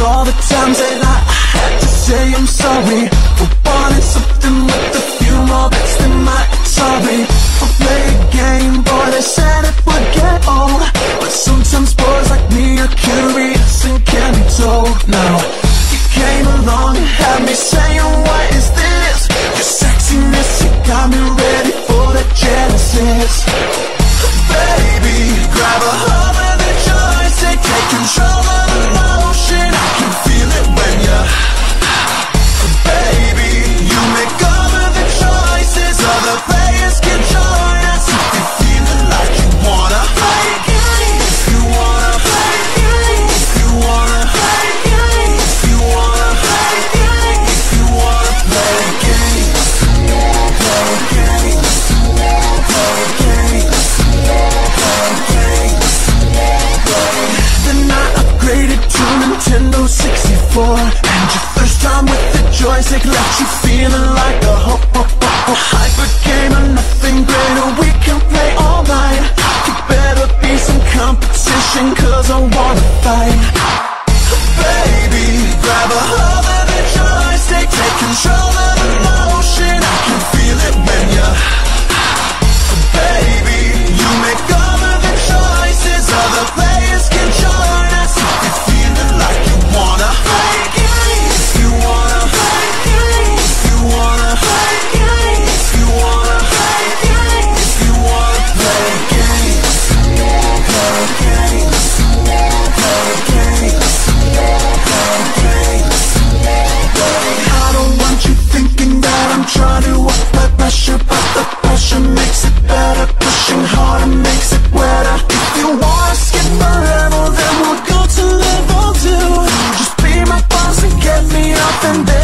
all the times that I had to say I'm sorry for wanting something with a few more bets than my sorry. I play a game, boy, they said it would get old, but sometimes boys like me are curious and can't be told. Now you came along and had me saying, what is this? Your sexiness, you got me ready for the Genesis. Baby, grab a hold of the joystick, take control of the motion. I can feel it when you're, baby, you make all of the choices. Other players can join us if you're feeling like you wanna play games. If you wanna play games. If you wanna play games. If you wanna play games. If you wanna play games. Play games. Play games. Then I upgraded to Nintendo 64, and your first time with the joystick left you feeling like a hyper gamer, nothing greater, we can play all night. You better be some competition, cause I wanna fight. Baby, grab a hold of the joystick, take control of the motion. I can feel it when you're, baby, you make all of the choices. Other players can join us if you're feeling like you wanna play games. If you wanna play games. If you wanna play games. If you wanna play games. If you wanna play games. Play games. Play games. Play games. I don't want you thinking that I'm trying to apply pressure, but the pressure makes it better. Pushing harder makes it wetter. If you wanna skip forever, then we'll go to level 2. Just be my boss and get me up and down.